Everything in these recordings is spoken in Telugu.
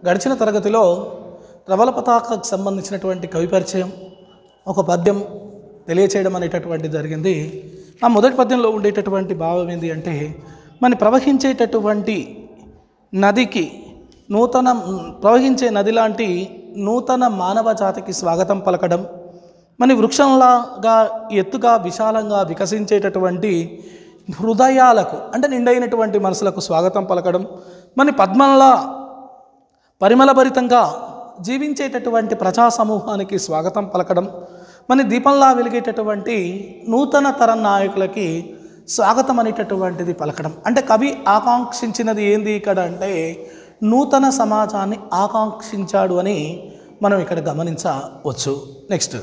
గడిచిన తరగతిలో ప్రబల పతాకకు సంబంధించినటువంటి కవి పరిచయం ఒక పద్యం తెలియచేయడం అనేటటువంటి జరిగింది. ఆ మొదటి పద్యంలో ఉండేటటువంటి భావం ఏంటి అంటే, మన ప్రవహించేటటువంటి నదికి ప్రవహించే నది లాంటి నూతన మానవ జాతికి స్వాగతం పలకడం, మన వృక్షంలాగా ఎత్తుగా విశాలంగా వికసించేటటువంటి హృదయాలకు అంటే నిండైనటువంటి మనసులకు స్వాగతం పలకడం, మన పద్మంలా పరిమళభరితంగా జీవించేటటువంటి ప్రజా సమూహానికి స్వాగతం పలకడం, మన దీపంలా వెలిగేటటువంటి నూతన తరం నాయకులకి స్వాగతం అనేటటువంటిది పలకడం. అంటే కవి ఆకాంక్షించినది ఏంది ఇక్కడ అంటే నూతన సమాజాన్ని ఆకాంక్షించాడు అని మనం ఇక్కడ గమనించవచ్చు. నెక్స్ట్,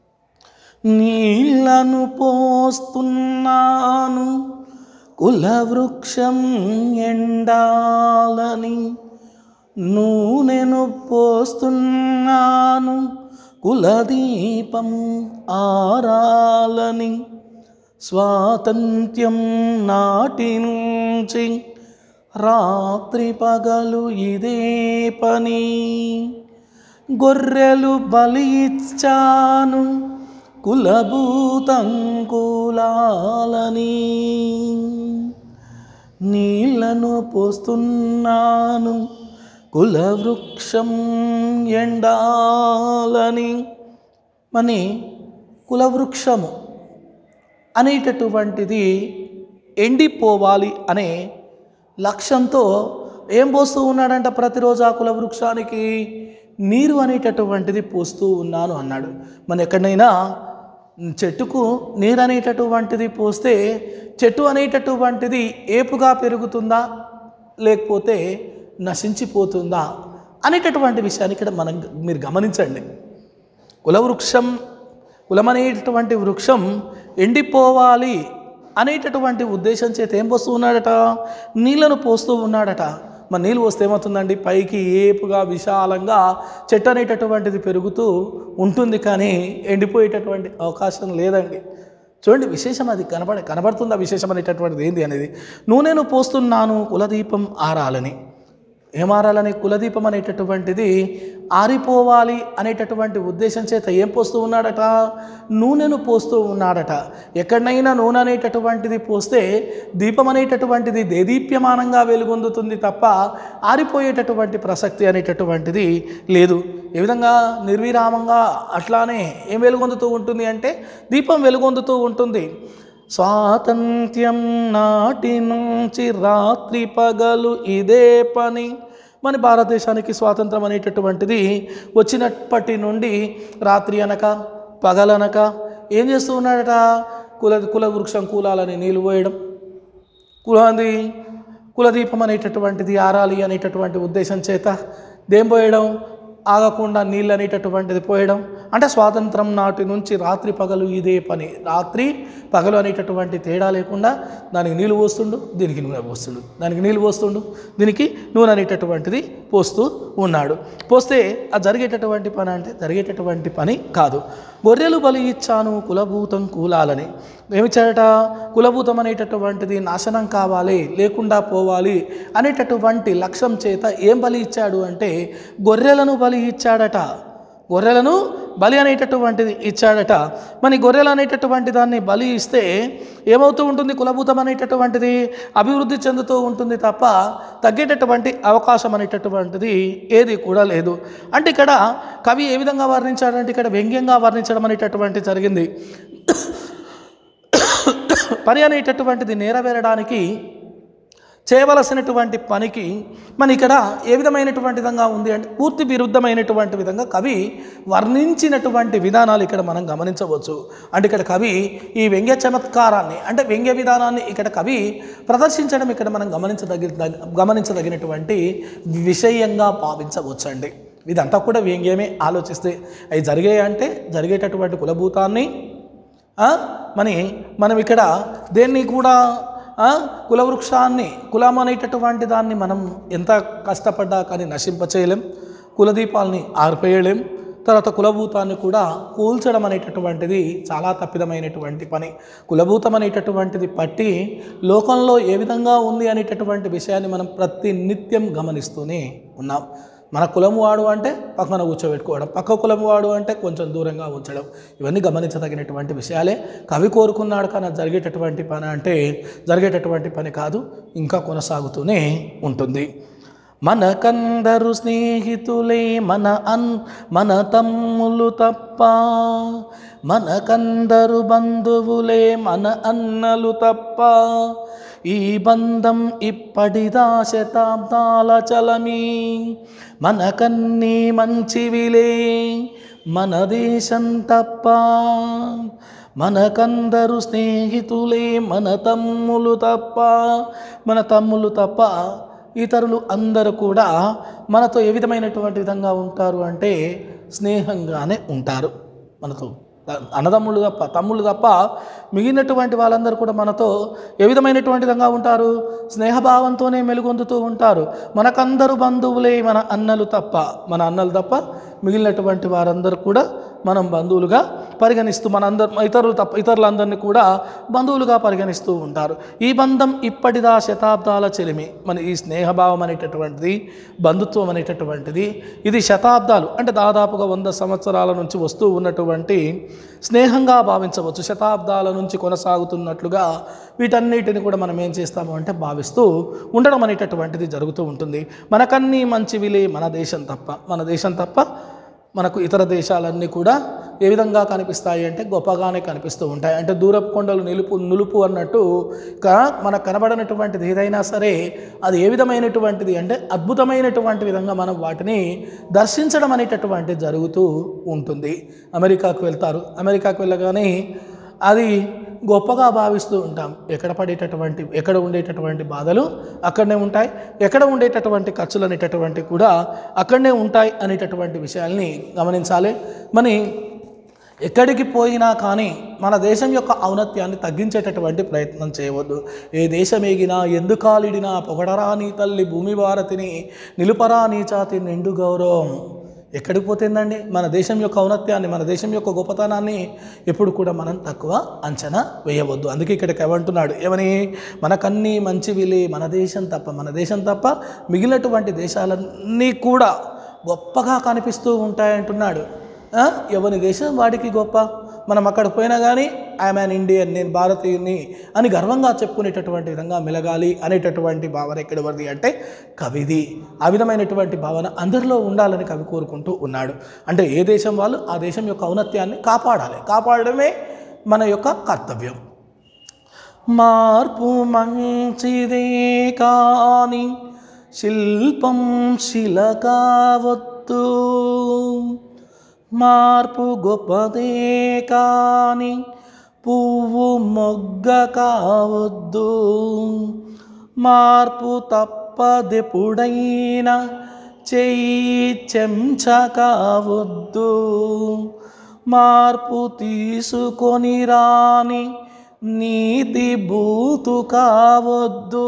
నీళ్లను పోస్తున్నాను కులవృక్షం ఎండాలని, నూనెను పోస్తున్నాను కులదీపం ఆరాలని, స్వాతంత్ర్యం నాటి నుంచి రాత్రి పగలు ఇదే పని, గొర్రెలు బలి ఇచ్చాను కులభూతంకులాలని, నీళ్లను పోస్తున్నాను కులవృక్షం ఎండాలని. మని కులవృక్షము అనేటటువంటిది ఎండిపోవాలి అనే లక్ష్యంతో ఏం పోస్తూ ఉన్నాడంట, ప్రతిరోజు ఆ కులవృక్షానికి నీరు అనేటటువంటిది పోస్తూ ఉన్నాను అన్నాడు. మన ఎక్కడైనా చెట్టుకు నీరు అనేటటువంటిది పోస్తే చెట్టు అనేటటువంటిది ఏపుగా పెరుగుతుందా లేకపోతే నశించిపోతుందా అనేటటువంటి విషయాన్ని ఇక్కడ మీరు గమనించండి. కులమనేటటువంటి వృక్షం ఎండిపోవాలి అనేటటువంటి ఉద్దేశం చేత ఏం పోస్తూ ఉన్నాడట, నీళ్లను పోస్తూ ఉన్నాడట. మరి నీళ్ళు పోస్తే ఏమవుతుందండి, పైకి ఏపుగా విశాలంగా చెట్టు అనేటటువంటిది పెరుగుతూ ఉంటుంది, కానీ ఎండిపోయేటటువంటి అవకాశం లేదండి. చూడండి విశేషం, అది కనబడుతుంది. ఆ విశేషం అనేటటువంటిది ఏంది అనేది, నూనెను పోస్తున్నాను కులదీపం ఆరాలని. ఏమారాలని, కులదీపం అనేటటువంటిది ఆరిపోవాలి అనేటటువంటి ఉద్దేశం చేత ఏం పోస్తూ ఉన్నాడట, నూనెను పోస్తూ ఉన్నాడట. ఎక్కడైనా నూనె అనేటటువంటిది పోస్తే దీపం అనేటటువంటిది దేదీప్యమానంగా వెలుగొందుతుంది తప్ప ఆరిపోయేటటువంటి ప్రసక్తి అనేటటువంటిది లేదు. ఏ విధంగా నిర్విరామంగా అట్లానే ఏం వెలుగొందుతూ ఉంటుంది అంటే దీపం వెలుగొందుతూ ఉంటుంది. స్వాతంత్ర్యం నాటి నుంచి రాత్రి పగలు ఇదే పని. మన భారతదేశానికి స్వాతంత్రం అనేటటువంటిది వచ్చినప్పటి నుండి రాత్రి అనక పగలనక ఏం చేస్తూ ఉన్నాడట, కులవృక్షం కూలాలని నీళ్ళు పోయడం, కులదీపం అనేటటువంటిది ఆరాలి అనేటటువంటి ఉద్దేశం చేత దేం పోయడం, ఆగకుండా నీళ్ళు అనేటటువంటిది పోయడం. అంటే స్వాతంత్రం నాటి నుంచి రాత్రి పగలు ఇదే పని. రాత్రి పగలు అనేటటువంటి తేడా లేకుండా దానికి నీళ్ళు పోస్తుండు, దీనికి నూనె పోస్తుండు, దానికి నీళ్ళు పోస్తుండు, దీనికి నూనె అనేటటువంటిది పోస్తూ ఉన్నాడు. పోస్తే అది జరిగేటటువంటి పని అంటే జరిగేటటువంటి పని కాదు. గొర్రెలు బలి ఇచ్చాను కులభూతం కూలాలని. ఏమిచ్చాడట, కులభూతం అనేటటువంటిది నాశనం కావాలి, లేకుండా పోవాలి అనేటటువంటి లక్ష్యం చేత ఏం బలి ఇచ్చాడు అంటే గొర్రెలను బలి ఇచ్చాడట. గొర్రెలను బలి అనేటటువంటిది ఇచ్చాడట. మరి గొర్రెలు అనేటటువంటి దాన్ని బలి ఇస్తే ఏమవుతూ ఉంటుంది, కులభూతం అనేటటువంటిది అభివృద్ధి చెందుతూ ఉంటుంది తప్ప తగ్గేటటువంటి అవకాశం అనేటటువంటిది ఏది కూడా లేదు. అంటే ఇక్కడ కవి ఏ విధంగా వర్ణించాడంటే ఇక్కడ వ్యంగ్యంగా వర్ణించడం అనేటటువంటి జరిగింది. పని అనేటటువంటిది నెరవేరడానికి చేయవలసినటువంటి పనికి మన ఇక్కడ ఏ విధమైనటువంటి విధంగా ఉంది అంటే పూర్తి విరుద్ధమైనటువంటి విధంగా కవి వర్ణించినటువంటి విధానాలు ఇక్కడ మనం గమనించవచ్చు. అంటే ఇక్కడ కవి ఈ వ్యంగ్య చమత్కారాన్ని అంటే వ్యంగ్య విధానాన్ని ఇక్కడ కవి ప్రదర్శించడం ఇక్కడ మనం గమనించదగినటువంటి విషయంగా భావించవచ్చు అండి. ఇదంతా కూడా వ్యంగ్యమే. ఆలోచిస్తే అవి జరిగాయంటే జరిగేటటువంటి కులభూతాన్ని మనం ఇక్కడ దేన్ని కూడా కులవృక్షాన్ని కులం అనేటటువంటి దాన్ని మనం ఎంత కష్టపడ్డా కానీ నశింపచేయలేం, కులదీపాలని ఆర్పేయలేం, తర్వాత కులభూతాన్ని కూడా కూల్చడం అనేటటువంటిది చాలా తప్పిదమైనటువంటి పని. కులభూతం అనేటటువంటిది పట్టి లోకంలో ఏ విధంగా ఉంది అనేటటువంటి విషయాన్ని మనం ప్రతి నిత్యం గమనిస్తూనే ఉన్నాం. మన కులం వాడు అంటే పక్కన కూర్చోబెట్టుకోవడం, పక్క కులం వాడు అంటే కొంచెం దూరంగా ఉంచడం, ఇవన్నీ గమనించదగినటువంటి విషయాలే. కవి కోరుకున్నాడు కానీ జరిగేటటువంటి పని అంటే జరిగేటటువంటి పని కాదు, ఇంకా కొనసాగుతూనే ఉంటుంది. మనకందరు స్నేహితులే మన తమ్ములు తప్ప, మనకందరు బంధువులే మన అన్నలు తప్ప, ఈ బంధం ఇప్పటిదా శతాబ్దాల చలమి, మనకన్నీ మంచివిలే మన దేశం తప్ప, మనకందరు స్నేహితులే మన తమ్ములు తప్ప ఇతరులు అందరూ కూడా మనతో ఏ విధమైనటువంటి విధంగా ఉంటారు అంటే స్నేహంగానే ఉంటారు. మనతో అన్నదమ్ములు తప్ప తమ్ముళ్ళు తప్ప మిగిలినటువంటి వాళ్ళందరూ కూడా మనతో ఏ విధమైనటువంటి విధంగా ఉంటారు, స్నేహభావంతోనే మెలుగొందుతూ ఉంటారు. మనకందరూ బంధువులే మన అన్నలు తప్ప మిగిలినటువంటి వారందరూ కూడా మనం బంధువులుగా పరిగణిస్తూ ఇతరులందరినీ కూడా బంధువులుగా పరిగణిస్తూ ఉంటారు. ఈ బంధం ఇప్పటిదా శతాబ్దాల చెలిమి. మన ఈ స్నేహభావం అనేటటువంటిది, బంధుత్వం అనేటటువంటిది ఇది శతాబ్దాలు అంటే దాదాపుగా 100 సంవత్సరాల నుంచి వస్తూ ఉన్నటువంటి స్నేహంగా భావించవచ్చు. శతాబ్దాల నుంచి కొనసాగుతున్నట్లుగా వీటన్నిటిని కూడా మనం ఏం చేస్తాము అంటే భావిస్తూ ఉండడం అనేటటువంటిది జరుగుతూ ఉంటుంది. మనకన్నీ మంచివిలే మన దేశం తప్ప మనకు ఇతర దేశాలన్నీ కూడా ఏ విధంగా కనిపిస్తాయి అంటే గొప్పగానే కనిపిస్తూ ఉంటాయి. అంటే దూరపు కొండలు నులుపు అన్నట్టు మనకు కనబడినటువంటిది ఏదైనా సరే అది ఏ విధమైనటువంటిది అంటే అద్భుతమైనటువంటి విధంగా మనం వాటిని దర్శించడం అనేటటువంటిది జరుగుతూ ఉంటుంది. అమెరికాకు వెళ్తారు, అమెరికాకు వెళ్ళగానే అది గొప్పగా భావిస్తూ ఉంటాం. ఎక్కడ ఉండేటటువంటి బాధలు అక్కడనే ఉంటాయి, ఎక్కడ ఉండేటటువంటి ఖర్చులు అనేటటువంటి కూడా అక్కడనే ఉంటాయి అనేటటువంటి విషయాల్ని గమనించాలి. మరి ఎక్కడికి పోయినా కానీ మన దేశం యొక్క ఔన్నత్యాన్ని తగ్గించేటటువంటి ప్రయత్నం చేయవద్దు. ఏ దేశం ఏగినా ఎందుకాలిడినా పొగడరా నీ తల్లి భూమి భారతిని నిలుపరా నీ చాతి నిండు గౌరవం. ఎక్కడికి పోతుందండి? మన దేశం యొక్క ఔన్నత్యాన్ని, మన దేశం యొక్క గొప్పతనాన్ని ఎప్పుడు కూడా మనం తక్కువ అంచనా వేయవద్దు. అందుకే ఇక్కడికి ఏమంటున్నాడు, ఏమని? మనకన్నీ మంచివిలే మన దేశం తప్ప మిగిలినటువంటి దేశాలన్నీ కూడా గొప్పగా కనిపిస్తూ ఉంటాయంటున్నాడు. ఎవరి దేశం వాడికి గొప్ప. మనం అక్కడ పోయినా కానీ ఐఎమ్ యాన్ ఇండియన్, నేను భారతీయుని అని గర్వంగా చెప్పుకునేటటువంటి విధంగా మెలగాలి అనేటటువంటి భావన ఎక్కడవరిది అంటే కవిది. ఆ విధమైనటువంటి భావన అందరిలో ఉండాలని కవి కోరుకుంటూ ఉన్నాడు. అంటే ఏ దేశం వాళ్ళు ఆ దేశం యొక్క ఔన్నత్యాన్ని కాపాడడమే మన యొక్క కర్తవ్యం. మార్పు మంచిదే కానీ శిల్పం శిల కావద్దు, మార్పు గొప్పదే కానీ పువ్వు మొగ్గ కావద్దు, మార్పు తప్పదెప్పుడైనా చెయ్యి చెంచ కావద్దు, మార్పు తీసుకొని రాని నీతి బూతు కావద్దు,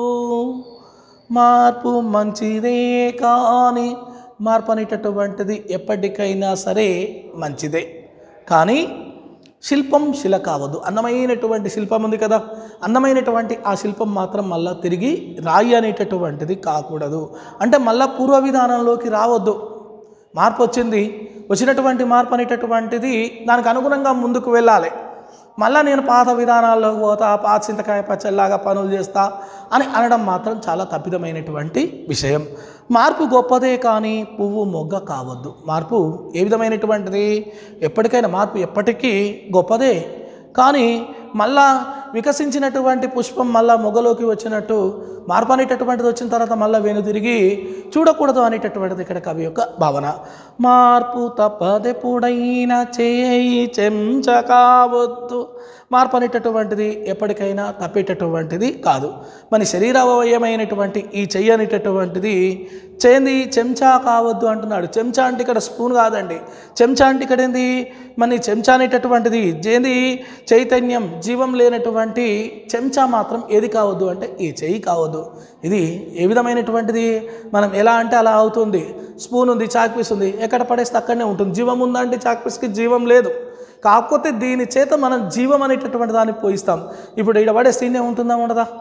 మార్పు మంచిదే కానీ మార్పు అనేటటువంటిది ఎప్పటికైనా సరే మంచిదే కానీ శిల్పం శిల కావద్దు. అందమైనటువంటి శిల్పం ఉంది కదా, అందమైనటువంటి ఆ శిల్పం మాత్రం మళ్ళా తిరిగి రాయి అనేటటువంటిది కాకూడదు. అంటే మళ్ళా పూర్వ విధానంలోకి రావద్దు. మార్పు వచ్చినటువంటి మార్పు అనేటటువంటిది దానికి అనుగుణంగా ముందుకు వెళ్ళాలి. మళ్ళీ నేను పాత విధానాల్లోకి పోతా, పాత చింతకాయ పచ్చల్లాగా పనులు చేస్తా అని అనడం మాత్రం చాలా తప్పిదమైనటువంటి విషయం. మార్పు గొప్పదే కానీ పువ్వు మొగ్గ కావద్దు. మార్పు ఏ విధమైనటువంటిది? ఎప్పటికైనా మార్పు ఎప్పటికీ గొప్పదే కానీ మళ్ళా వికసించినటువంటి పుష్పం మళ్ళా మొగ్గలోకి వచ్చినట్టు మార్పు అనేటటువంటిది వచ్చిన తర్వాత మళ్ళీ వెనుతిరిగి చూడకూడదు అనేటటువంటిది ఇక్కడ కవి యొక్క భావన. మార్పు తప్పదెప్పుడైనా చేయి చెంచ కావద్దు. మార్పు అనేటటువంటిది ఎప్పటికైనా తప్పేటటువంటిది కాదు. మన శరీరావయమైనటువంటి ఈ చెయ్యి అనేటటువంటిది చెంచా కావద్దు అంటున్నాడు. చెంచా అంటే ఇక్కడ స్పూన్ కాదండి. చెంచా అంటే ఇక్కడ ఏంది? మన చెంచా అనేటటువంటిది చైతన్యం, జీవం లేనటువంటి చెంచా మాత్రం ఏది కావద్దు అంటే ఈ చెయ్యి కావద్దు. ఇది ఏ విధమైనటువంటిది? మనం ఎలా అంటే అలా అవుతుంది. స్పూన్ ఉంది, చాక్పీస్ ఉంది, ఎక్కడ పడేస్తే అక్కడనే ఉంటుంది. జీవం ఉందంటే చాక్పీస్కి జీవం లేదు. కాకపోతే దీని చేత మనం జీవం అనేటటువంటి దాన్ని పోయిస్తాం. ఇప్పుడు ఇక్కడ పడేస్తే ఇన్నే ఉంటుందా ఉండదా?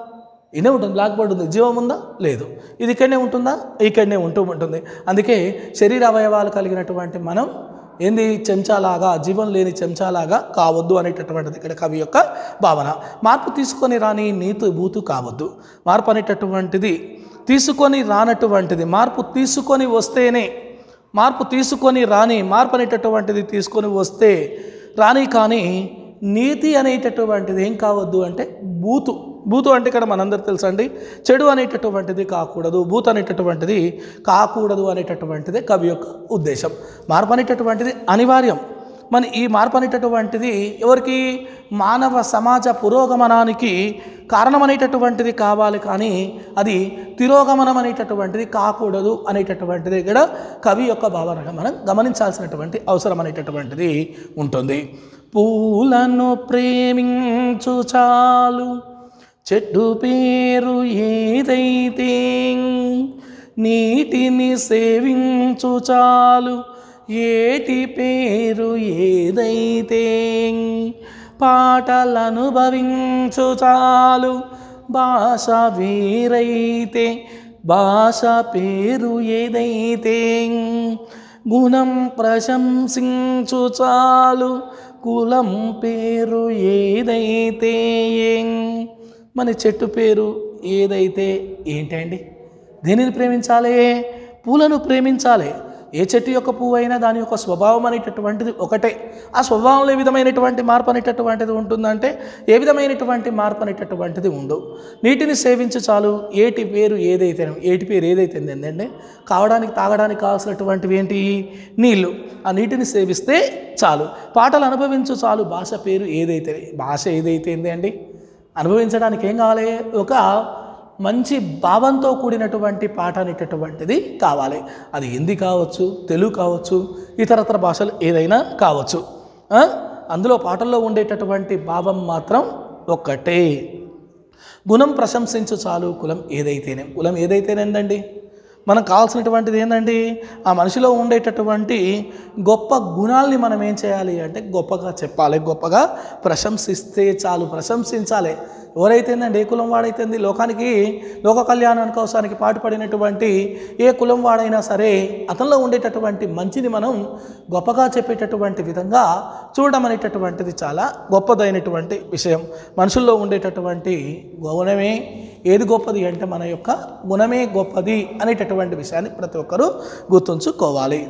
ఇనే ఉంటుంది, బ్లాక్ బోర్డ్ ఉంది, జీవం ఉందా? లేదు. ఇది ఇక్కడనే ఉంటుందా? ఇక్కడనే ఉంటుంది. అందుకే శరీర అవయవాలు కలిగినటువంటి మనం ఏంది, చెంచాలాగా, జీవం లేని చెంచాలాగా కావద్దు అనేటటువంటిది ఇక్కడ కవి యొక్క భావన. మార్పు తీసుకొని రాని నీతు బూతు కావద్దు. మార్పు అనేటటువంటిది తీసుకొని రానటువంటిది, మార్పు తీసుకొని వస్తేనే, మార్పు తీసుకొని రాని, మార్పు అనేటటువంటిది తీసుకొని వస్తే రాని, కానీ నీతి అనేటటువంటిది ఏం కావద్దు అంటే బూతు. బూతు అంటే ఇక్కడ మనందరూ తెలుసండి, చెడు అనేటటువంటిది కాకూడదు, బూతు అనేటటువంటిది కాకూడదు అనేటటువంటిది కవి యొక్క ఉద్దేశం. మార్పు అనేటటువంటిది అనివార్యం. మన ఈ మార్పు అనేటటువంటిది ఎవరికి? మానవ సమాజ పురోగమనానికి కారణమనేటటువంటిది కావాలి, కానీ అది తిరోగమనం అనేటటువంటిది కాకూడదు అనేటటువంటిది ఇక్కడ కవి యొక్క భావనగా మనం గమనించాల్సినటువంటి అవసరం అనేటటువంటిది ఉంటుంది. పూలను ప్రేమించు చాలు, చెట్టు పేరు ఏదైతే, నీటిని సేవించు చాలు, ఏటి పేరు ఏదైతే, పాటలు అనుభవించు చాలు, భాష వేరైతే, భాష పేరు ఏదైతే, గుణం ప్రశంసించు చాలు, కులం పేరు ఏదైతే. మన చెట్టు పేరు ఏదైతే ఏంటండి? దేనిని ప్రేమించాలి? పూలను ప్రేమించాలి. ఏ చెట్టు యొక్క పువ్వు అయినా దాని యొక్క స్వభావం అనేటటువంటిది ఒకటే. ఆ స్వభావంలో ఏ విధమైనటువంటి మార్పు అనేటటువంటిది ఉంటుందంటే ఏ విధమైనటువంటి మార్పు అనేటటువంటిది ఉండవు. నీటిని సేవించి చాలు, ఏటి పేరు ఏదైతే, ఏటి పేరు ఏదైతే ఏంటంటే కావడానికి తాగడానికి కావాల్సినటువంటివి ఏంటి? నీళ్ళు. ఆ నీటిని సేవిస్తే చాలు. పాటలు అనుభవించు చాలు, భాష పేరు ఏదైతే. భాష ఏదైతే ఏంటండి, అనుభవించడానికి ఏం కావాలి? ఒక మంచి భావంతో కూడినటువంటి పాట అనేటటువంటిది కావాలి. అది హిందీ కావచ్చు, తెలుగు కావచ్చు, ఇతరతర భాషలు ఏదైనా కావచ్చు. అందులో పాటల్లో ఉండేటటువంటి భావం మాత్రం ఒక్కటే. గుణం ప్రశంసించు చాలు, కులం ఏదైతేనే. కులం ఏదైతేనేందండి, మనకు కావాల్సినటువంటిది ఏంటండి? ఆ మనిషిలో ఉండేటటువంటి గొప్ప గుణాలని మనం ఏం చేయాలి అంటే గొప్పగా చెప్పాలి, గొప్పగా ప్రశంసిస్తే చాలు, ప్రశంసించాలి. ఎవరైతేందండి, ఏ కులం వాడైతుంది, లోకానికి లోక కళ్యాణానికి కోసానికి పాటుపడినటువంటి ఏ కులం వాడైనా సరే అతనిలో ఉండేటటువంటి మంచిని మనం గొప్పగా చెప్పేటటువంటి విధంగా చూడడం అనేటటువంటిది చాలా గొప్పదైనటువంటి విషయం. మనుషుల్లో ఉండేటటువంటి గుణమే ఏది గొప్పది అంటే మన యొక్క గుణమే గొప్పది అనేటటువంటి విషయాన్ని ప్రతి ఒక్కరూ గుర్తుంచుకోవాలి.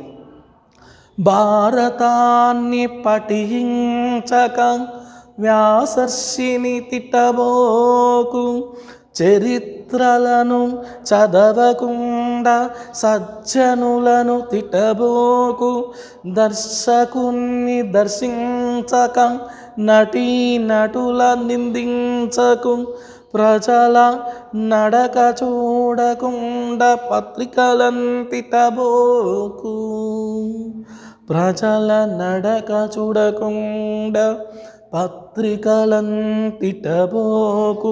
భారతాన్ని పఠించక వ్యాసర్షిని తిట్టబోకు, చరిత్రలను చదవకుండా సజ్జనులను తిట్టబోకు, దర్శకుని దర్శించక నటీ నటుల నిందించకు, ప్రజల నడక చూడకుండా పత్రికలను తిట్టబోకు, ప్రజల నడక చూడకుండా పత్రికలను తిట్టబోకు.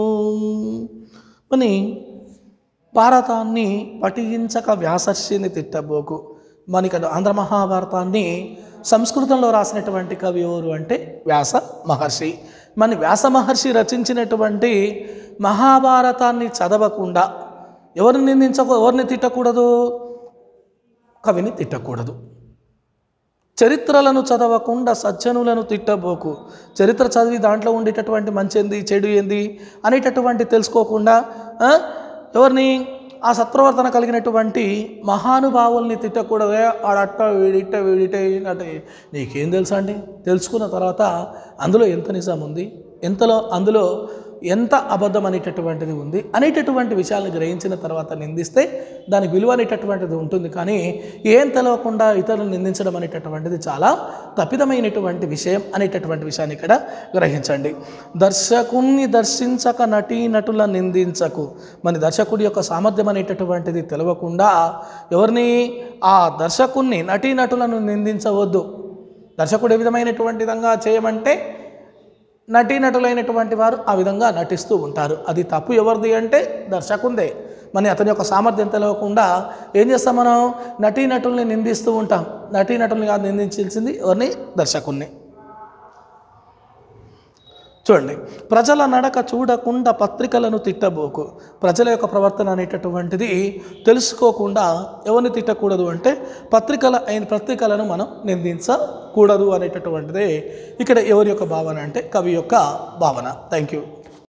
అని భారతాన్ని పఠించక వ్యాసర్షిని తిట్టబోకు. మనకి ఆంధ్ర మహాభారతాన్ని సంస్కృతంలో రాసినటువంటి కవి ఎవరు అంటే వ్యాస మహర్షి. మన వ్యాస మహర్షి రచించినటువంటి మహాభారతాన్ని చదవకుండా ఎవరిని ఎవరిని తిట్టకూడదు? కవిని తిట్టకూడదు. చరిత్రలను చదవకుండా సజ్జనులను తిట్టబోకు. చరిత్ర చదివి దాంట్లో ఉండేటటువంటి మంచి ఏంది, చెడు ఏంది అనేటటువంటి తెలుసుకోకుండా ఎవరిని? ఆ సత్ప్రవర్తన కలిగినటువంటి మహానుభావుల్ని తిట్టకూడదే. ఆడట్ట వీడిట్ట వీడిటే అంటే నీకేం తెలుసా అండి? తెలుసుకున్న తర్వాత అందులో ఎంత నిజం ఉంది, అందులో ఎంత అబద్ధం అనేటటువంటిది ఉంది అనేటటువంటి విషయాలను గ్రహించిన తర్వాత నిందిస్తే దానికి విలువ అనేటటువంటిది ఉంటుంది. కానీ ఏం తెలవకుండా ఇతరులను నిందించడం అనేటటువంటిది చాలా తప్పిదమైనటువంటి విషయం అనేటటువంటి విషయాన్ని ఇక్కడ గ్రహించండి. దర్శకుణ్ణి దర్శించక నటీ నటుల నిందించకు. మన దర్శకుడి యొక్క సామర్థ్యం అనేటటువంటిది తెలవకుండా ఎవరిని? ఆ దర్శకుణ్ణి నటీ నటులను నిందించవద్దు. దర్శకుడు ఏ విధమైనటువంటి విధంగా చేయమంటే నటీనటులైనటువంటి వారు ఆ విధంగా నటిస్తూ ఉంటారు. అది తప్పు ఎవరిది అంటే దర్శకుందే. మరి అతని యొక్క సామర్థ్యం తెలవకుండా ఏం చేస్తాం? మనం నటీనటుల్ని నిందిస్తూ ఉంటాం. నటీనటుల్ని కాదు నిందించాల్సింది ఎవరిని? దర్శకుణ్ణి. చూడండి, ప్రజల నడక చూడకుండా పత్రికలను తిట్టబోకు. ప్రజల యొక్క ప్రవర్తన అనేటటువంటిది తెలుసుకోకుండా ఎవరిని తిట్టకూడదు అంటే పత్రికలను మనం నిందించకూడదు అనేటటువంటిదే ఇక్కడ ఎవరి యొక్క భావన అంటే కవి యొక్క భావన. Thank you.